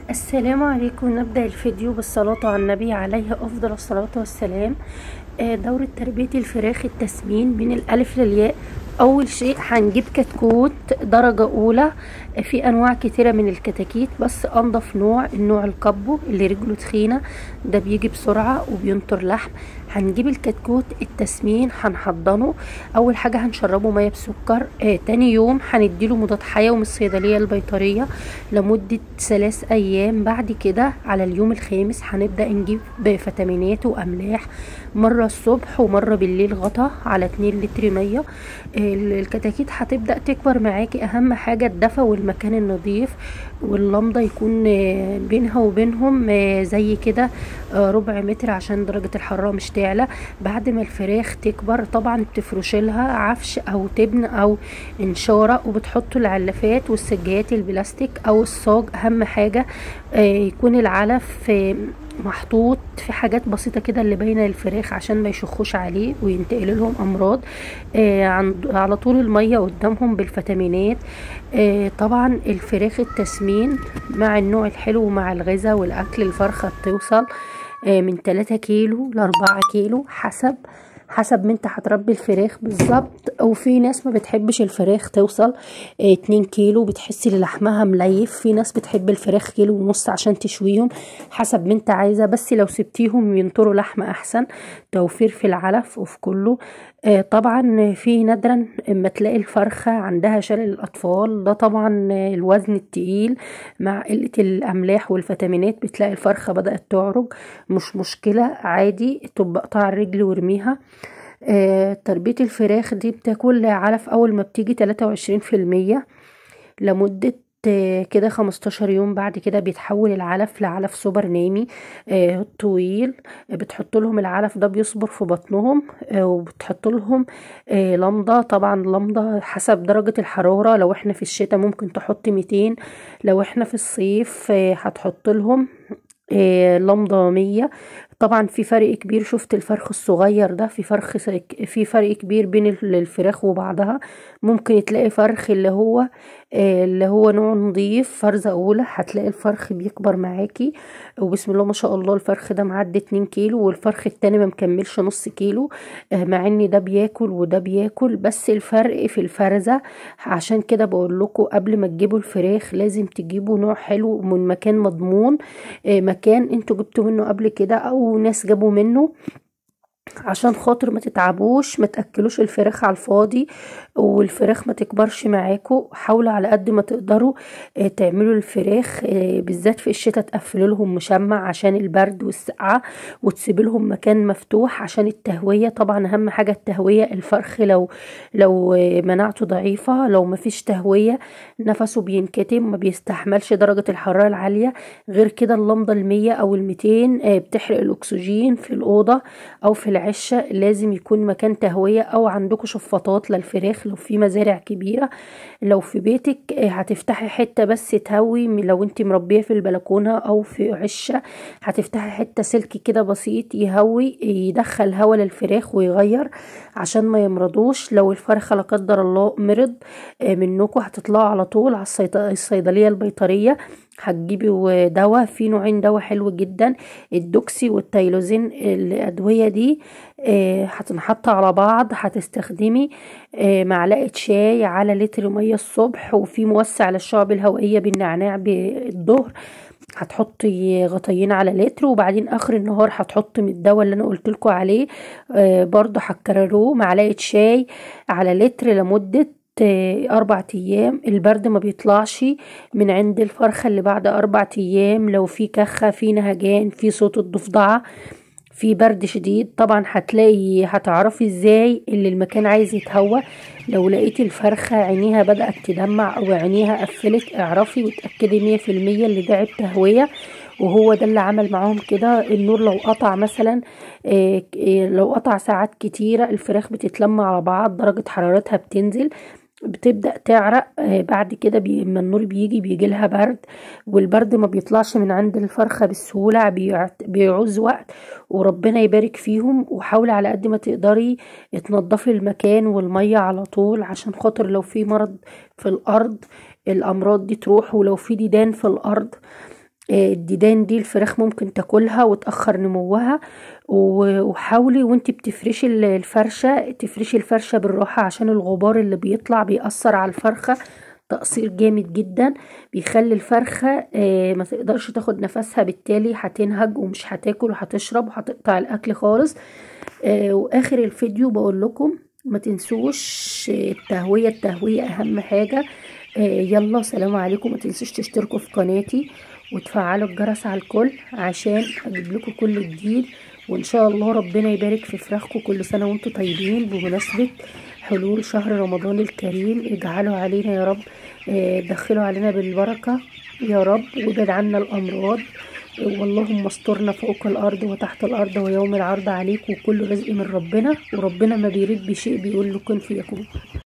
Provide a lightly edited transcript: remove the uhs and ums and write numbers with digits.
السلام عليكم. نبدأ الفيديو بالصلاة على النبي عليه أفضل الصلاة والسلام. دورة تربية الفراخ التسمين من الألف للياء. أول شيء هنجيب كتكوت درجة أولى. في أنواع كتيرة من الكتاكيت، بس أنضف نوع النوع الكابو اللي رجله تخينة، ده بيجي بسرعة وبينطر لحم. هنجيب الكتكوت التسمين هنحضنه. أول حاجة هنشربه مية بسكر. تاني يوم هنديله مضاد حيوي من الصيدلية البيطرية لمدة 3 أيام. بعد كده على اليوم الخامس هنبدأ نجيب فيتامينات وأملاح، مرة الصبح ومرة بالليل، غطا على 2 لتر مية. الكتاكيت هتبدأ تكبر معاكي. أهم حاجة الدفا والمكان النظيف، واللمضة يكون بينها وبينهم زي كده ربع متر عشان درجة الحرارة مش تعلى. بعد ما الفراخ تكبر طبعا بتفرشلها عفش أو تبن أو انشارة، وبتحطوا العلافات والسجايات البلاستيك أو الصاج. أهم حاجة يكون العلف محطوط في حاجات بسيطة كده اللي باينة للفراخ عشان ما يشخوش عليه وينتقل لهم امراض. على طول المية قدامهم بالفيتامينات. طبعا الفراخ التسمين مع النوع الحلو ومع الغذاء والاكل، الفرخة بتوصل من 3 كيلو ل4 كيلو حسب ما انت هتربي الفراخ بالظبط. وفي ناس ما بتحبش الفراخ توصل 2 كيلو، بتحسي لحمها مليف. في ناس بتحب الفراخ كيلو ونص عشان تشويهم، حسب ما انت عايزة. بس لو سبتيهم ينطروا لحمة احسن، توفير في العلف وفي كله. طبعا في نادرا اما تلاقي الفرخة عندها شلل الاطفال، ده طبعا الوزن التقيل مع قلة الاملاح والفيتامينات بتلاقي الفرخة بدأت تعرج. مش مشكلة، عادي، تبقى قطع الرجل وارميها. تربية الفراخ دي بتاكل علف أول ما بتيجي 23% لمدة كده 15 يوم. بعد كده بيتحول العلف لعلف سوبر نامي طويل. بتحط لهم العلف ده بيصبر في بطنهم. وبتحط لهم لمضة. طبعا لمضة حسب درجة الحرارة، لو احنا في الشتاء ممكن تحط 200، لو احنا في الصيف هتحط لهم لمضة 100. طبعا في فرق كبير. شفت الفرخ الصغير ده، في فرق كبير بين الفراخ وبعضها. ممكن تلاقي فرخ اللي هو نوع نظيف فرزة اولى، هتلاقي الفرخ بيكبر معاكي وبسم الله ما شاء الله الفرخ ده معدي 2 كيلو، والفرخ التاني ما مكملش نص كيلو. مع ان ده بياكل وده بياكل، بس الفرق في الفرزة. عشان كده بقول لكم قبل ما تجيبوا الفراخ لازم تجيبوا نوع حلو من مكان مضمون، مكان انتوا جبتوا منه قبل كده او ناس جابوا منه، عشان خاطر ما تتعبوش، ما تاكلوش الفراخ على الفاضي والفراخ ما تكبرش معاكم. حاولوا على قد ما تقدروا تعملوا الفراخ بالذات في الشتاء تقفلوا لهم مشمع عشان البرد والسقعه، وتسيب لهم مكان مفتوح عشان التهويه. طبعا اهم حاجه التهويه. الفرخ لو مناعته ضعيفه، لو ما فيش تهويه نفسه بينكتم، ما بيستحملش درجه الحراره العاليه. غير كده اللمضه 100 او 200 بتحرق الاكسجين في الاوضه او في العشه. لازم يكون مكان تهويه او عندكم شفاطات للفراخ لو في مزارع كبيره. لو في بيتك هتفتحي حته بس تهوي، لو انت مربيه في البلكونه او في عشه هتفتحي حته سلك كده بسيط يهوي، يدخل هوا للفراخ ويغير عشان ما يمرضوش. لو الفرخه لا قدر الله مرض منكم، هتطلعوا على طول على الصيدليه البيطريه، هتجيبي دواء. في نوعين دواء حلو جدا، الدوكسي والتايلوزين. الادويه دي هتنحط على بعض. هتستخدمي معلقه شاي على لتر ميه الصبح، وفي موسع للشعب الهوائيه بالنعناع بالظهر. هتحطي غطيين على لتر، وبعدين اخر النهار هتحطي من الدواء اللي انا قلت لكم عليه برضه هتكرروه معلقه شاي على لتر لمده 4 ايام. البرد ما بيطلعش من عند الفرخة اللي بعد 4 ايام. لو في كخة، في نهجان، في صوت الضفدعة، في برد شديد، طبعا هتعرفي ازاي اللي المكان عايز يتهوى. لو لقيتي الفرخة عينيها بدأت تدمع او عينيها قفلت، اعرفي وتأكدي 100% اللي ده عيب تهوية. وهو ده اللي عمل معاهم كده. النور لو قطع مثلا، لو قطع ساعات كتيرة، الفراخ بتتلم على بعض، درجة حرارتها بتنزل، بتبدأ تعرق. بعد كده اما النور بيجي لها برد، والبرد ما بيطلعش من عند الفرخة بسهولة، بيعوز وقت. وربنا يبارك فيهم. وحاولي على قد ما تقدري تنضفي المكان والمية على طول، عشان خاطر لو في مرض في الأرض الأمراض دي تروح، ولو في ديدان في الأرض الديدان دي الفراخ ممكن تاكلها وتأخر نموها. وحاولي وانت بتفرشي الفرشة، تفرشي الفرشة بالراحة عشان الغبار اللي بيطلع بيأثر على الفرخة تأثير جامد جدا، بيخلي الفرخة ما تقدرش تاخد نفسها، بالتالي هتنهج ومش هتاكل وهتشرب وهتقطع الأكل خالص. واخر الفيديو بقول لكم ما تنسوش التهوية اهم حاجة. يلا سلام عليكم، ما تنسوش تشتركوا في قناتي وتفعلوا الجرس على الكل عشان اجيب لكم كل جديد. وان شاء الله ربنا يبارك في فراخكم. كل سنة وانتم طيبين بمناسبة حلول شهر رمضان الكريم. اجعلوا علينا يا رب، دخلوا علينا بالبركة يا رب، وابعد عنا الامراض. واللهم استرنا فوق الارض وتحت الارض ويوم العرض عليك، وكل رزق من ربنا، وربنا ما بيريد بشيء بيقول له كن فيكون.